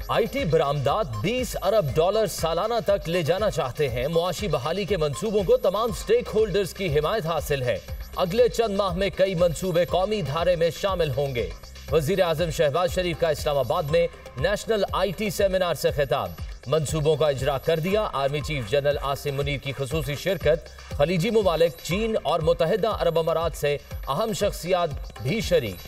IT बरामदात 20 Arab dollar सालाना तक ले जाना चाहते हैं। मुआशी बहाली के मंसूबों को तमाम स्टेक होल्डर्स की हिमायत हासिल है। अगले चंद माह में कई मंसूबे कौमी धारे में शामिल होंगे। वजीर आजम शहबाज शरीफ का इस्लामाबाद में नेशनल आईटी सेमिनार से खिताब। मंसूबों का इजरा कर दिया। Army chief general Asim Munir की खुसूसी शिरकत। खलीजी मुमालिक, चीन और मुत्तहिदा अरब अमारात से अहम शख्सियात भी शरीक।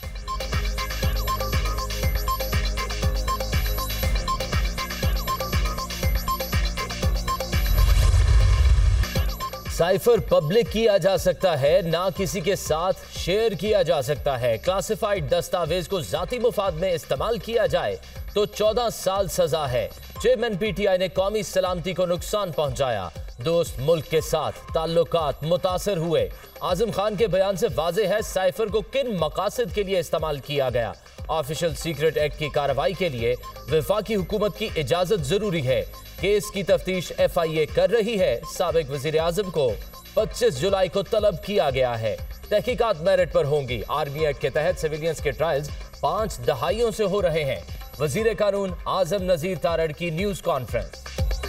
साइफर पब्लिक किया जा सकता है, ना किसी के साथ शेयर किया जा सकता है। क्लासिफाइड दस्तावेज को जाती मुफाद में इस्तेमाल किया जाए तो 14 साल सजा है। चेयरमैन पीटीआई ने कौमी सलामती को नुकसान पहुंचाया। दोस्त मुल्क के साथ ताल्लुकात मुतासर हुए। आजम खान के बयान से वाज़ेह है साइफर को किन मकासद के लिए इस्तेमाल किया गया। ऑफिशियल सीक्रेट एक्ट की कार्रवाई के लिए वफाकी हुकूमत की इजाजत जरूरी है। केस की तफ्तीश FIA कर रही है। साबिक वजीर आजम को 25 जुलाई को तलब किया गया है। तहकीकात मेरिट पर होंगी। आर्मी एक्ट के तहत सिविलियंस के ट्रायल्स 5 दहाइयों से हो रहे हैं। वजीर कानून आजम नजीर तारड़ की न्यूज कॉन्फ्रेंस।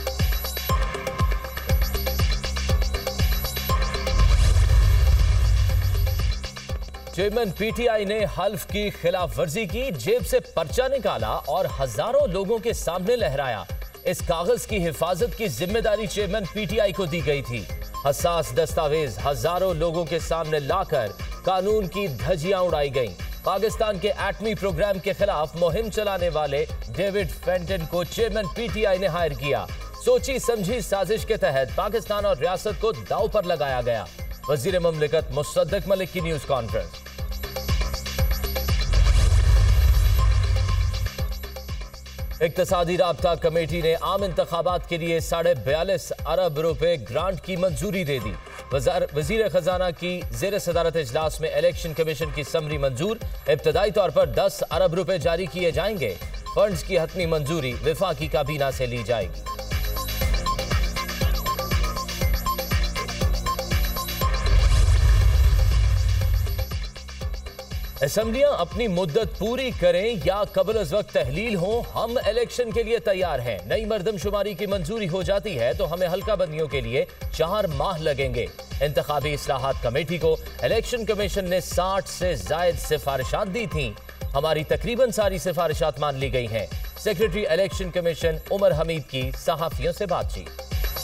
चेयरमैन पीटीआई ने हल्फ की खिलाफ वर्जी की, जेब से पर्चा निकाला और हजारों लोगों के सामने लहराया। इस कागज की हिफाजत की जिम्मेदारी चेयरमैन पीटीआई को दी गई थी। हसास दस्तावेज हजारों लोगों के सामने लाकर कानून की धज्जियां उड़ाई गईं। पाकिस्तान के एटमी प्रोग्राम के खिलाफ मुहिम चलाने वाले डेविड फेंटन को चेयरमैन पीटीआई ने हायर किया। सोची समझी साजिश के तहत पाकिस्तान और रियासत को दांव पर लगाया गया। वजीर ममलिकत मुसद्दक मलिक की न्यूज कॉन्फ्रेंस। इक्तसादी राब्ता कमेटी ने आम इंतखाबात के लिए 42.5 अरब रुपए ग्रांट की मंजूरी दे दी। वजीर खजाना की जेर सदारत इजलास में इलेक्शन कमीशन की समरी मंजूर। इब्तदाई तौर पर 10 अरब रुपए जारी किए जाएंगे। फंड्स की हतमी मंजूरी वफाकी काबीना से ली जाएगी। असेंबलियां अपनी मुद्दत पूरी करें या कबल अज वक्त तहलील हो, हम इलेक्शन के लिए तैयार हैं। नई मर्दमशुमारी की मंजूरी हो जाती है तो हमें हल्का बंदियों के लिए 4 माह लगेंगे। इंतखाबी इस्लाहात कमेटी को इलेक्शन कमीशन ने 60 से जायद सिफारिशात दी थीं। हमारी तकरीबन सारी सिफारिशात मान ली गई हैं। Secretary election commission Umar Hamid की सहाफियों से बातचीत।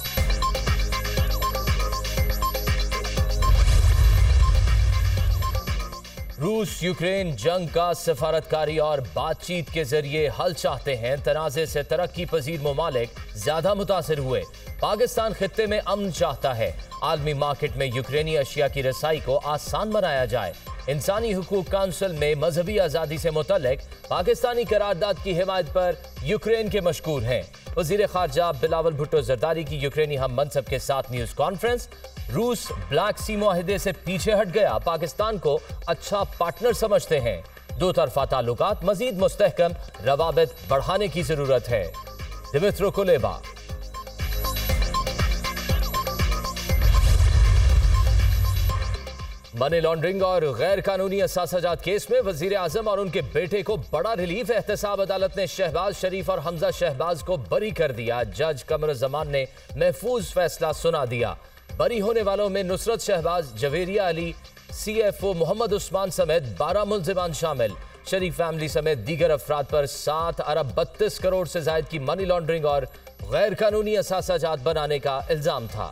रूस यूक्रेन जंग का सफारतकारी और बातचीत के जरिए हल चाहते हैं। तनाज़े से तरक्की पजीर ममालिक ज्यादा मुतासिर हुए। पाकिस्तान खित्ते में अमन चाहता है। आलमी मार्केट में यूक्रेनी अशिया की रसाई को आसान बनाया जाए। इंसानी हुकूक काउंसिल में मजहबी आज़ादी से मुतल्लिक पाकिस्तानी करारदाद की हिमायत पर यूक्रेन के मशकूर हैं। वज़ीर ख़ारजा बिलावल भुट्टो ज़रदारी की यूक्रेनी हम मनसब के साथ न्यूज़ कॉन्फ्रेंस। रूस ब्लैक सी मुआहिदे से पीछे हट गया, पाकिस्तान को अच्छा पार्टनर समझते हैं। दो तरफा ताल्लुकात मजीद मुस्तहकम, रवाबित बढ़ाने की जरूरत है। Dmytro Kuleba. मनी लॉन्ड्रिंग और गैर कानूनी असासाजात केस में वजीर आजम और उनके बेटे को बड़ा रिलीफ। एहतसाब अदालत ने शहबाज शरीफ और हमजा शहबाज को बरी कर दिया। जज कमरुज़्ज़मान ने महफूज फैसला सुना दिया। बरी होने वालों में नुसरत शहबाज, जवेरिया अली, CFO मोहम्मद उस्मान समेत 12 मुल्जिमान शामिल। शरीफ फैमिली समेत दीगर अफराद पर 7 अरब 32 करोड़ से जायद की मनी लॉन्ड्रिंग और गैर कानूनी असासाजात बनाने का इल्जाम था।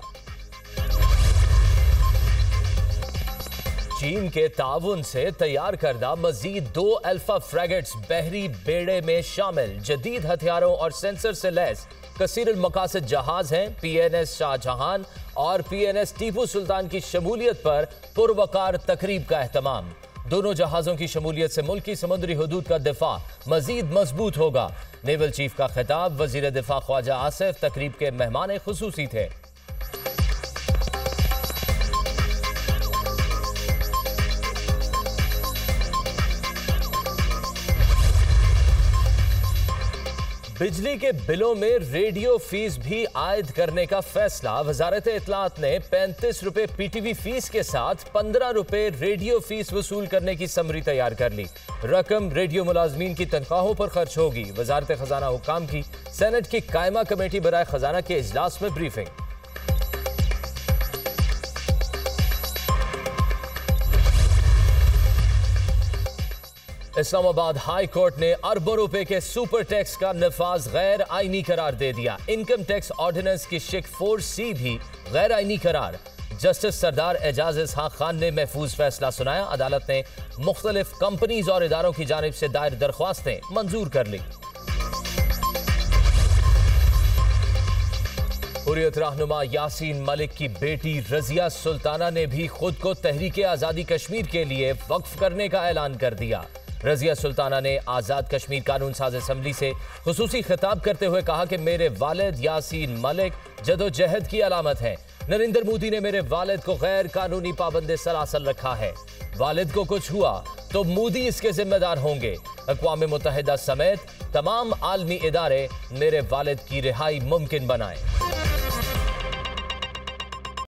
चीन के ताउन से तैयार करदा मजीद 2 अल्फा फ्रैगेट्स बहरी बेड़े में शामिल। जदीद हथियारों और सेंसर से लैस कसीरुल मकासद जहाज हैं। PNS शाहजहां और PNS टीपू सुल्तान की शमूलियत पर पुरवकार तकरीब का एहतमाम। दोनों जहाजों की शमूलियत से मुल्क की समुद्री हदूद का दिफा मजीद मजबूत होगा। नेवल चीफ का खिताब। वजीर दिफा ख्वाजा आसिफ तकरीब के मेहमान खुसूसी थे। बिजली के बिलों में रेडियो फीस भी आयद करने का फैसला। वजारत इत्तलात ने 35 रुपए पीटीवी फीस के साथ 15 रुपए रेडियो फीस वसूल करने की समरी तैयार कर ली। रकम रेडियो मुलाजमीन की तनख्वाहों पर खर्च होगी। वजारत खजाना हुक्काम की सेनेट की कायमा कमेटी बराए खजाना के इजलास में ब्रीफिंग। इस्लामाबाद हाई कोर्ट ने अरबों रुपए के सुपर टैक्स का नफाज गैर आईनी करार दे दिया। इनकम टैक्स ऑर्डिनेंस की शिक 4C भी गैर आईनी करार। जस्टिस सरदार एजाज इसहाक खान ने महफूज फैसला सुनाया। अदालत ने मुख्तलिफ कंपनीज और इदारों की जानिब से दायर दरख्वास्तें मंजूर कर ली। हुर्रियत रहनुमा यासीन मलिक की बेटी रजिया सुल्ताना ने भी खुद को तहरीक आज़ादी कश्मीर के लिए वक्फ करने का ऐलान कर दिया। रजिया सुल्ताना ने आज़ाद कश्मीर कानून साज असम्बली से खुसूसी खिताब करते हुए कहा कि मेरे वालिद यासीन मलिक जदोजहद की अलामत हैं। नरेंद्र मोदी ने मेरे वालिद को गैर कानूनी पाबंद सलासल रखा है। वालिद को कुछ हुआ तो मोदी इसके जिम्मेदार होंगे। अक़वाम मुत्तहिदा समेत तमाम आलमी इदारे मेरे वालिद की रिहाई मुमकिन बनाएं।